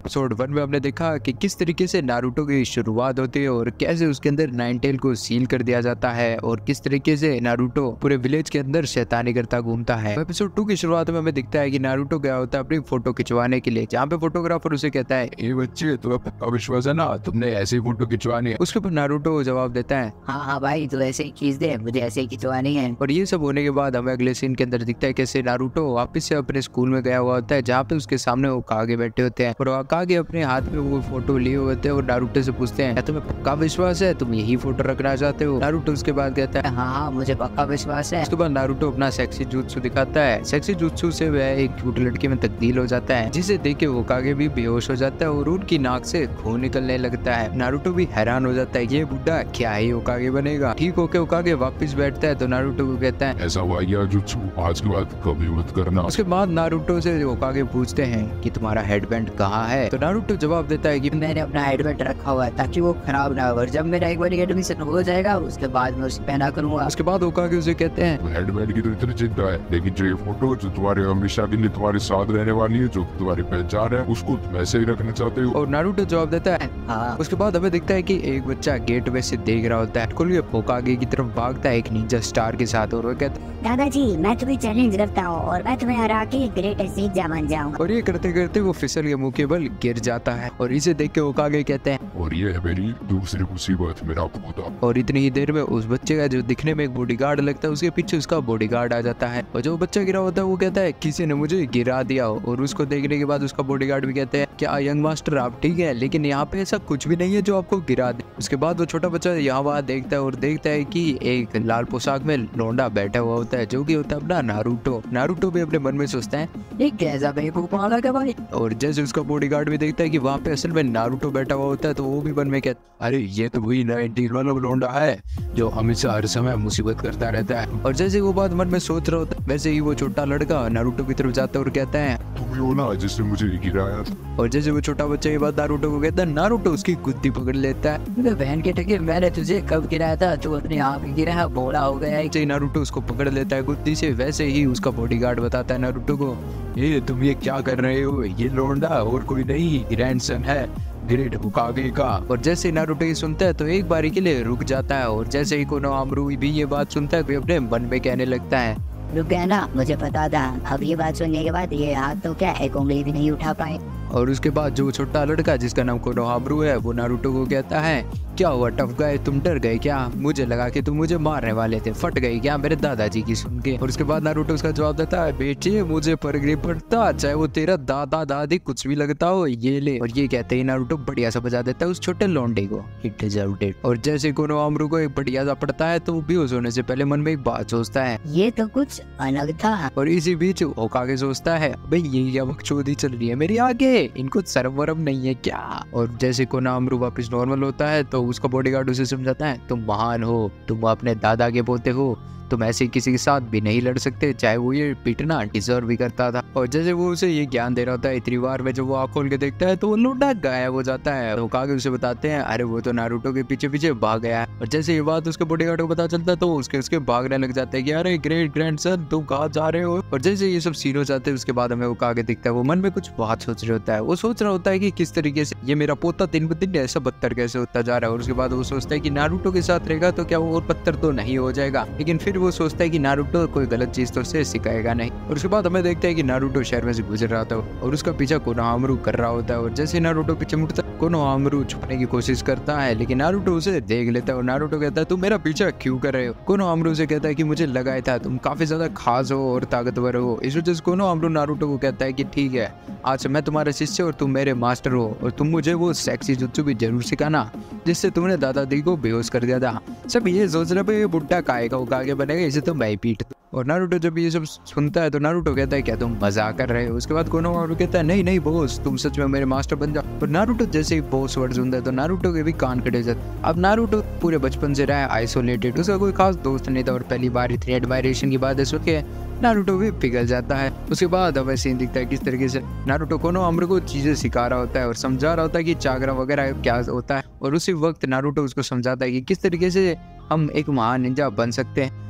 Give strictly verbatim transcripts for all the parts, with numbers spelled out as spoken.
Episode one में हमने देखा कि किस तरीके से नारुतो की शुरुआत होती है और कैसे उसके अंदर नाइन टेल को सील कर दिया जाता है और किस तरीके से नारुतो पूरे विलेज के अंदर शैतानी करता घूमता है। एपिसोड टू की शुरुआत में हमें दिखता है कि नारुतो गया होता है अपनी फोटो खिंचवाने के लिए, जहाँ पे फोटोग्राफर उसे कहता है, ये बच्चे तुम्हें पक्का विश्वास है ना, तुमने ऐसी फोटो खिंचवानी है। उसके ऊपर नारुतो जवाब देता है, हाँ हाँ भाई तू ऐसे ही खींच दे, मुझे ऐसे ही खिंचवानी है। और ये सब होने के बाद हमें अगले सीन के अंदर दिखता है कैसे नारुतो वापस से अपने स्कूल में गया हुआ होता है, जहाँ पे उसके सामने वो कागे बैठे होते हैं और कागे अपने हाथ में वो फोटो लिए होते हैं और नारुतो से पूछते हैं, क्या तुम्हें पक्का विश्वास है, तुम यही फोटो रखना चाहते हो? नारुतो उसके बाद कहता है, हाँ हाँ मुझे पक्का विश्वास है। उसके बाद नारुतो अपना सेक्सी जुत्सु दिखाता है। सेक्सी जुत्सु से वह एक क्यूट लड़की में तब्दील हो जाता है, जिसे देख के वो कागे भी बेहोश हो जाता है और उनकी नाक से खून निकलने लगता है। नारुतो भी हैरान हो जाता है, ये बुड्ढा क्या ही ओकागे बनेगा। ठीक होके ओकागे वापस बैठता है तो नारुतो को कहता है, ऐसा हुआ या जुत्सु आज के बाद कभी मत करना। उसके बाद नारुतो से ओकागे पूछते हैं कि तुम्हारा हेडबैंड कहाँ है? तो नारुतो जवाब देता है कि मैंने अपना हेडबैंड रखा हुआ है ताकि वो खराब ना हो, और जब मेरा एक बार एडमिशन हो जाएगा उसके बाद मैं उसे पहना करूंगा। उसके बाद ओकागे उसे कहते हैं, हेडबैंड की तो इतनी चिंता है, लेकिन जो ये फोटो जो तुम्हारे हमेशा के लिए तुम्हारे साथ रहने वाली है, जो तुम्हारी पहचान है, उसको तुम ऐसे ही रखना चाहते हो? और नारुतो जवाब देता है, हाँ। उसके बाद हमें दिखता है कि एक बच्चा गेट वे से देख रहा होता है, खुल के ओकागे की तरफ भागता है एक निंजा स्टार के साथ और वो कहता है, दादाजी मैं तुम्हें चैलेंज करता हूँ और मैं तुम्हें हरा के ग्रेटेस्ट निंजा बन जाऊंगा। और ये करते करते वो फिसल के मुंह के बल गिर जाता है और इसे देख के ओकागे कहते हैं, और ये है मेरी दूसरी मुसीबत, मेरा पोता। और इतनी ही देर में उस बच्चे का जो दिखने में एक बॉडीगार्ड लगता है उसके पीछे उसका बॉडीगार्ड आ जाता है और जो बच्चा गिरा होता है वो कहता है, किसी ने मुझे गिरा दिया। और उसको देखने के बाद उसका बॉडीगार्ड भी कहते हैं, क्या यंग मास्टर आप ठीक है, लेकिन यहाँ पे ऐसा कुछ भी नहीं है जो आपको गिरा दे। उसके बाद वो छोटा बच्चा यहाँ वहाँ देखता है और देखता है कि एक लाल पोशाक में लौंडा बैठा हुआ होता है जो कि होता है अपना नारुतो। नारुतो भी अपने मन में सोचता है, ये कैसा बेवकूफ वाला क्या भाई। और जैसे उसका बॉडीगार्ड भी देखता है कि वहाँ पे असल में नारुतो बैठा हुआ होता है तो वो भी मन में कहता, अरे ये तो वही नाइनटीन वाला लौंडा है जो हमेशा हर समय मुसीबत करता रहता है। और जैसे वो बात मन में सोच रहा होता है वैसे ही वो छोटा लड़का नारुतो की तरफ जाता है और कहता है, तुम ही हो ना जिसने मुझे गिराया था। और जैसे वो छोटा बच्चा ये बात नारुतो को कहता है, नारुतो उसकी गुद्दी पकड़ लेता है। बहन के टके मैंने तुझे कब गिराया था, तू अपने आप ही गिरा, बोला हो गया है। जैसे नारुतो उसको पकड़ लेता है गुद्दी से, वैसे ही उसका बॉडीगार्ड बताता है नारुतो को, ये तुम ये क्या कर रहे हो, ये लौंडा और कोई नहीं ग्रैंडसन है ग्रेट ओकागे का। और जैसे ही नारुतो ये सुनता है तो एक बारी के लिए रुक जाता है और जैसे ही कोनोहामारू भी ये बात सुनता है तो अपने मन में कहने लगता है, रुक गया ना, मुझे पता था। अब ये बात सुनने के बाद ये हाथ तो क्या एक उंगली भी नहीं उठा पाए। और उसके बाद जो छोटा लड़का जिसका नाम कोनोहामारू है वो नारुतो को कहता है, क्या हुआ टफ गए, तुम डर गए क्या? मुझे लगा कि तुम मुझे मारने वाले थे, फट गई क्या मेरे दादाजी की सुन के? और उसके बाद नारुतो उसका जवाब देता है, बेटे मुझे फर्क नहीं पड़ता, चाहे वो तेरा दादा दादी कुछ भी लगता हो, ये ले। और ये कहते ही नारुतो बढ़िया सा बजा देता है उस छोटे लौंडे को, इट डिजर्व इट। और जैसे कोनोहामारू को एक बढ़िया सा पड़ता है तो वो बेहोश होने से पहले मन में एक बात सोचता है, ये तो कुछ अलग था। और इसी बीच ओकागे सोचता है, भाई ये क्या बकचोदी चल रही है मेरी आगे, इनको शर्म वरम नहीं है क्या? और जैसे कोनोहामारू वापस नॉर्मल होता है तो उसका बॉडीगार्ड उसे समझाता है, तुम महान हो, तुम अपने दादा के पोते हो, तुम ऐसे किसी के साथ भी नहीं लड़ सकते, चाहे वो ये पीटना डिजर्व भी करता था। और जैसे वो उसे ये ज्ञान दे रहा होता है इतनी बार में जब वो आँख खोल के देखता है तो वो लौंडा गायब हो जाता है। तो ओकागे उसे बताते हैं, अरे वो तो नारुतो के पीछे पीछे भाग गया है। और जैसे ये बात उसके बॉडीगार्ड को पता चलता है तो उसके उसके भागने लग जाते हैं कि अरे ग्रेट ग्रैंडसन तुम कहाँ जा रहे हो? और जैसे ये सब सीन हो जाते हैं उसके बाद हमें ओकागे दिखता है, वो मन में कुछ बात सोच रहा होता है। वो सोच रहा होता है कि किस तरीके से ये मेरा पोता दिन ब दिन ऐसा बदतर कैसे होता जा रहा है। और उसके बाद वो सोचता है कि नारुतो के साथ रहेगा तो क्या वो और बदतर तो नहीं हो जाएगा, लेकिन फिर वो सोचता है कि नारुतो कोई गलत चीज तो उसे सिखाएगा नहीं। और उसके बाद हमें देखते हैं कि नारुतो शहर में से गुजर रहा था और उसका पीछा कोनोहामारू कर रहा होता है। और जैसे नारुतो पीछे मुड़ता है कोनोहामारू छुपने की कोशिश करता है, लेकिन नारुतो उसे देख लेता है और नारुतो कहता है, तुम मेरा पीछा क्यों कर रहे हो? कोनोहामारू से कहता है कि मुझे लगा था तुम काफी ज्यादा खास हो और ताकतवर हो। इस वजह से कोनोहामारू नारुतो को कहता है कि ठीक है, आज से मैं तुम्हारा शिष्य और तुम मेरे मास्टर हो और तुम मुझे वो सेक्सी जुत्सु भी जरूर सिखाना जिससे तुमने दादाजी को बेहोश कर दिया था। सब ये सोच रहे ये बुड्ढा काएगा वो आगे बनेगा, इसे तो मैं ही पीट दूं। और नारुतो जब ये सब सुनता है तो नारुतो कहता है, क्या तुम मजाक कर रहे हो? उसके बाद कोनोहामारू कहता है, नहीं नहीं बॉस, तुम सच में मेरे मास्टर बन जाओ। और नारुतो जैसे ही बॉस वर्ड सुनता है तो नारुतो के भी कान कटे जाते। अब नारुतो पूरे बचपन से रहा है आइसोलेटेड, उसका कोई खास दोस्त नहीं था और पहली बार इतनी एडमायरेशन की बात सुन के नारुतो भी पिघल जाता है। उसके बाद हमें सीन दिखता है किस तरीके से नारुतो कोनोहामारू को चीजें सिखा रहा होता है और समझा रहा होता है कि चाकरा वगैरह क्या होता है। और उसी वक्त नारुतो उसको समझाता है कि किस तरीके से हम एक महान निंजा बन सकते हैं।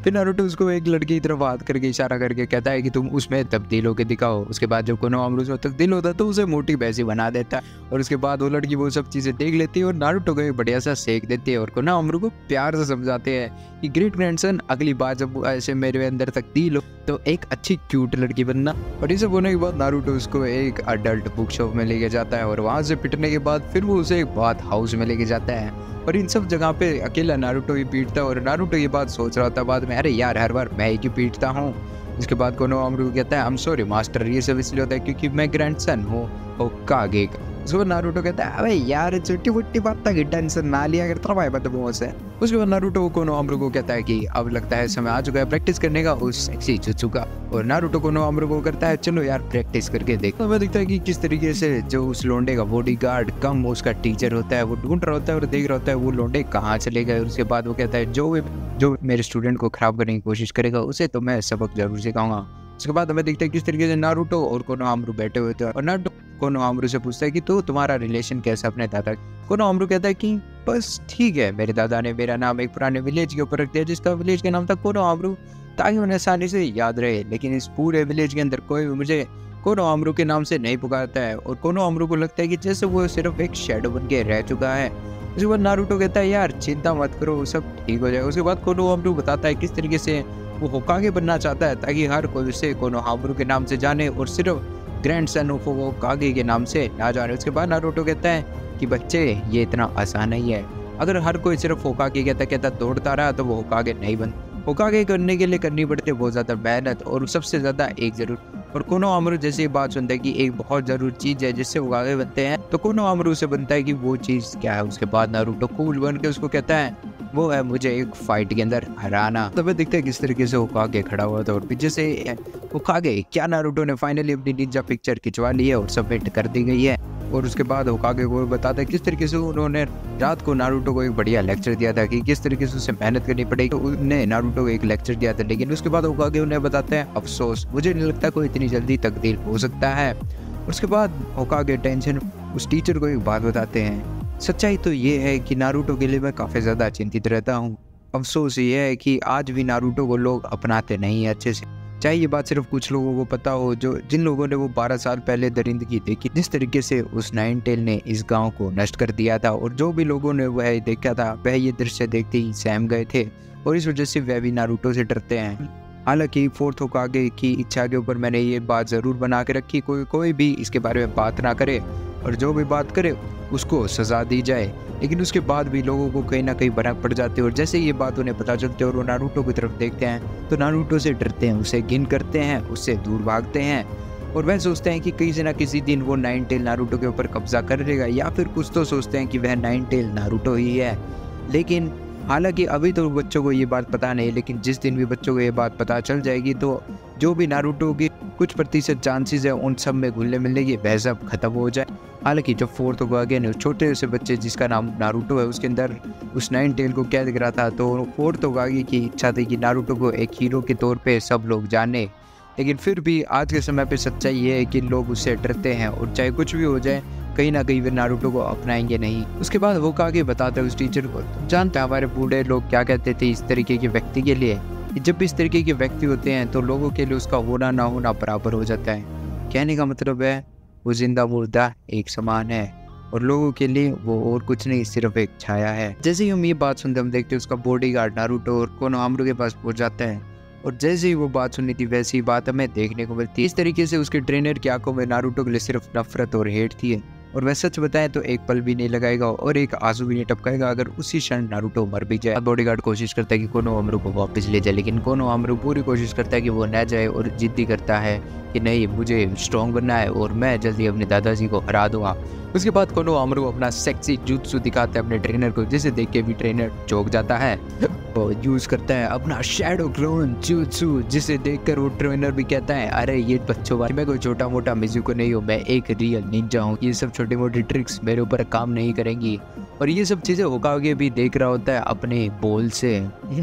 फिर नारुतो उसको एक लड़की की तरफ हाथ करके इशारा करके कहता है कि तुम उसमें तब्दील होकर दिखाओ। उसके बाद जब कोनोहामारू उसमें तब्दील होता है तो उसे मोटी भैंसी बना देता है और उसके बाद वो लड़की वो सब चीज़ें देख लेती है और नारुतो को एक बढ़िया सा सेक देती है और कोनोहामारू को प्यार से समझाते हैं कि ग्रेट ग्रैंडसन अगली बार जब ऐसे मेरे अंदर तब्दील हो तो एक अच्छी क्यूट लड़की बनना। और ये सब होने के बाद नारुतो उसको एक अडल्ट बुक शॉप में लेके जाता है और वहाँ से पिटने के बाद फिर वो उसे एक बाथ हाउस में लेके जाता है और इन सब जगह पे अकेला नारुतो ही पीटता है और नारुतो ये बात सोच रहा था बाद में, अरे यार हर बार मैं ही क्यों पीटता हूँ। इसके बाद कोनोहामारू कहता है आई एम सॉरी मास्टर, ये सब इसलिए होता है क्योंकि मैं ग्रैंडसन हूँ होकागे का। उसके बाद नारुतो कहता है अबे यार छोटी मोटी बात की टेंशन ना लिया करता भाई बदबू से। उसके बाद नारुतो कोनोहामारू को कहता है कि अब लगता है समय आ चुका है प्रैक्टिस करने का उस सेक्सी जुत्सु का और नारुतो कोनोहामारू को करता है चलो यार प्रैक्टिस करके देख। तो हमें दिखता है कि किस तरीके से जो उस लोंडे का बॉडीगार्ड कम उसका टीचर होता है वो ढूंढ रहा होता है और देख रहा होता है वो लोंडे कहाँ चले गए। उसके बाद वो कहता है जो जो मेरे स्टूडेंट को खराब करने की कोशिश करेगा उसे तो मैं सबक जरूर सिखाऊंगा। उसके बाद हमें दिखता है किस तरीके से नारुतो और कोनोहामारू बैठे हुए थे और नारुतो कोनोहामारू से पूछता है कि तो तुम्हारा रिलेशन कैसा अपने दादा। कोनोहामारू कहता है कि बस ठीक है, मेरे दादा ने मेरा नाम एक पुराने विलेज के ऊपर रख दिया जिसका विलेज का नाम था कोनोहामारू ताकि उन्हें आसानी से याद रहे, लेकिन इस पूरे विलेज के अंदर कोई भी मुझे कोनोहामारू के नाम से नहीं पुकारता है और कोनोहामारू को लगता है कि जैसे वो सिर्फ एक शेडो बन के रह चुका है। उसके बाद नारुतो कहता है यार चिंता मत करो सब ठीक हो जाएगा। उसके बाद कोनोहामारू बताता है किस तरीके से वो होकागे बनना चाहता है ताकि हर कोई उसे कोनोहामारू के नाम से जाने और सिर्फ ग्रैंडसन ऑफ होकागे के नाम से ना जाने। उसके बाद नारुतो कहता है कि बच्चे ये इतना आसान नहीं है, अगर हर कोई सिर्फ होकागे कहता कहता दौड़ता रहा तो वो होकागे नहीं बन होकागे करने के लिए करनी पड़ती है बहुत ज़्यादा मेहनत और सबसे ज़्यादा एक जरूर। और कोनोहामारू जैसे ये बात सुनता है कि एक बहुत ज़रूर चीज़ है जिससे होकागे बनते हैं तो कोनोहामारू से बनता है कि वो चीज़ क्या है। उसके बाद नारुतो कूल बन के उसको कहता है वो है मुझे एक फाइट के अंदर हराना। तब तो दिखता है किस तरीके से होकागे खड़ा हुआ था और पीछे से होकागे क्या नारुतो ने फाइनली अपनी निंजा पिक्चर खिंचवा ली है और सबमिट कर दी गई है। और उसके बाद होकागे को बताता है किस तरीके से उन्होंने रात को नारुतो को एक बढ़िया लेक्चर दिया था कि किस तरीके से उसे मेहनत करनी पड़ेगी। तो उन्हें नारुतो को एक लेक्चर दिया था लेकिन उसके बाद होकागे उन्हें बताते हैं अफसोस मुझे नहीं लगता कोई इतनी जल्दी तब्दील हो सकता है। उसके बाद होकागे टेंशन उस टीचर को एक बात बताते हैं, सच्चाई तो ये है कि नारुतो के लिए मैं काफ़ी ज़्यादा चिंतित रहता हूँ। अफसोस ये है कि आज भी नारुतो को लोग अपनाते नहीं है अच्छे से, चाहे ये बात सिर्फ कुछ लोगों को पता हो जो जिन लोगों ने वो बारह साल पहले दरिंदगी देखी जिस तरीके से उस नाइन टेल ने इस गांव को नष्ट कर दिया था और जो भी लोगों ने वह देखा था वह ये दृश्य देखते ही सहम गए थे और इस वजह से वह भी नारुतो से डरते हैं। हालांकि फोर्थ होकागे की इच्छा के ऊपर मैंने ये बात ज़रूर बना के रखी कोई कोई भी इसके बारे में बात ना करे और जो भी बात करे उसको सज़ा दी जाए, लेकिन उसके बाद भी लोगों को कहीं ना कहीं भनक पड़ जाती है और जैसे ये बात उन्हें पता चलती है और वो नारुतो की तरफ देखते हैं तो नारुतो से डरते हैं, उसे घिन करते हैं, उससे दूर भागते हैं और वह सोचते हैं कि किसी ना किसी दिन वो नाइन टेल नारुतो के ऊपर कब्जा कर लेगा या फिर कुछ तो सोचते हैं कि वह नाइन टेल नारुतो ही है। लेकिन हालांकि अभी तो बच्चों को ये बात पता नहीं, लेकिन जिस दिन भी बच्चों को ये बात पता चल जाएगी तो जो भी नारुतो की कुछ प्रतिशत चांसेस है उन सब में घुलने मिलने की वह सब खत्म हो जाए। हालांकि जब फोर्थ होकागे ने छोटे से बच्चे जिसका नाम नारुतो है उसके अंदर उस नाइन टेल को कैद करा था तो फोर्थ होकागे की इच्छा थी कि नारुतो को एक हीरो के तौर पे सब लोग जाने, लेकिन फिर भी आज के समय पे सच्चाई ये है कि लोग उससे डरते हैं और चाहे कुछ भी हो जाए कहीं ना कहीं वे नारुतो को अपनाएंगे नहीं। उसके बाद होकागे बताते हैं उस टीचर को, जानते हैं हमारे बूढ़े लोग क्या कहते थे इस तरीके के व्यक्ति के लिए, जब भी इस तरीके के व्यक्ति होते हैं तो लोगों के लिए उसका होना ना होना बराबर हो जाता है। कहने का मतलब है वो जिंदा मुर्दा एक समान है और लोगों के लिए वो और कुछ नहीं सिर्फ एक छाया है। जैसे ही हम ये बात सुनते हम देखते हैं उसका बॉडीगार्ड नारुतो और कोनोहामारू के पास पहुंच जाता है और जैसे ही वो बात सुनी थी वैसी बात हमें देखने को मिलती है। इस तरीके से उसके ट्रेनर की आंखों में नारुतो के लिए सिर्फ नफरत और हेट थी और वह सच बताए तो एक पल भी नहीं लगाएगा और एक आंसू भी नहीं टपकाएगा अगर उसी क्षण नारुतो मर भी जाए। बॉडीगार्ड कोशिश करता है कि कोनोहामारू को वापस ले जाए, लेकिन कोनोहामारू पूरी कोशिश करता है कि वो न जाए और जिद्दी करता है कि नहीं मुझे स्ट्रॉन्ग बनना है और मैं जल्दी अपने दादाजी को हरा दूंगा। उसके बाद कोनोहामारू अपना सेक्सी जुत्सु दिखाता है अपने ट्रेनर को जिसे देख के भी ट्रेनर चौंक जाता है और यूज करता है अपना शैडो क्लोन जुत्सु जिसे देखकर वो ट्रेनर भी कहता है अरे ये बच्चों वाली मैं कोई छोटा मोटा मिज़ुको नहीं हूँ, मैं एक रियल निंजा हूँ, ये सब छोटी मोटी ट्रिक्स मेरे ऊपर काम नहीं करेंगी। और ये सब चीज़ें होकागे भी देख रहा होता है अपने बोल से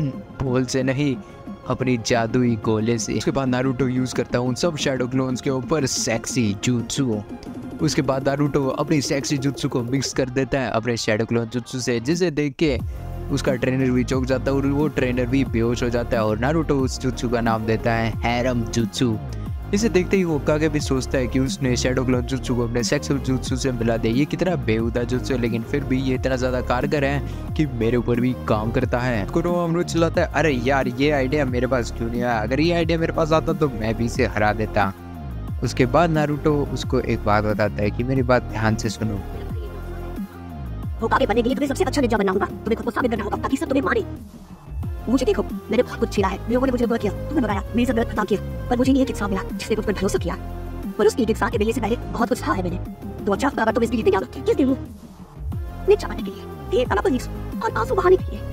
बोल से नहीं अपनी जादुई गोले से। उसके बाद नारुतो यूज करता है उन सब शैडो क्लोन्स के ऊपर सेक्सी जुत्सु। उसके बाद नारुतो अपनी सेक्सी जुत्सु को मिक्स कर देता है अपने शैडो क्लोन जुत्सु से जिसे देख के उसका ट्रेनर भी चौंक जाता है और वो ट्रेनर भी बेहोश हो जाता है और नारुतो उस जुत्सु का नाम देता है हैरम जुत्सु। इसे देखते ही होकागे भी सोचता है कि उसने शैडो क्लोन जुत्सु को अपने सेक्सुअल जुत्सु से मिला दे। ये कितना बेहुदा जुत्सु है, लेकिन फिर भी ये इतना ज्यादा कारगर है कि मेरे ऊपर भी काम करता है। कोनोहामारू चिल्लाता है, अरे यार ये आइडिया मेरे पास क्यों नहीं आया, अगर ये आइडिया मेरे पास आता तो मैं भी इसे हरा देता। उसके बाद नारुतो उसको एक बात बताता है कि मेरी बात ध्यान से सुनो। होकागे बनने के लिए तुम्हें सबसे अच्छा निंजा बनना होगा, तुम्हें खुद को साबित करना होगा ताकि सब तुम्हें माने। मुझे देखो, मैंने बहुत कुछ झेला है, लोगों ने मुझे बुरा किया, तुम्हें बताया, मेरी सब गलत काम किया, पर मुझे ये एक इंसान मिला जिसने मुझ पर भरोसा किया। पर उस एक इंसान के मिलने से पहले बहुत कुछ था है मैंने। तो अच्छा अगर तुम इसके लिए तैयार हो, किस दिन निंजा बनने के लिए, ढेर सारा पुलिस और आंसू बहाने के लिए।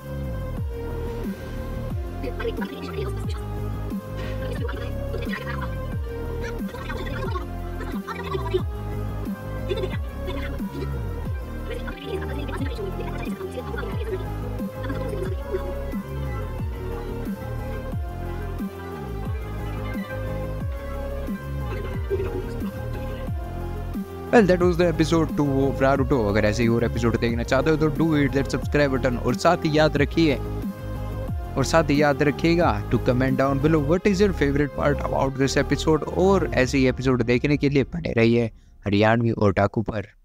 Well, that was the episode two of Naruto। अगर ऐसे ही और एपिसोड देखना चाहते हो तो do it that subscribe button, और साथ ही याद रखिए और साथ ही याद रखिएगा to comment down below what is your favourite part about this episode. और ऐसे ही एपिसोड देखने के लिए बने रहिए हरियाणवी ओटाकू पर।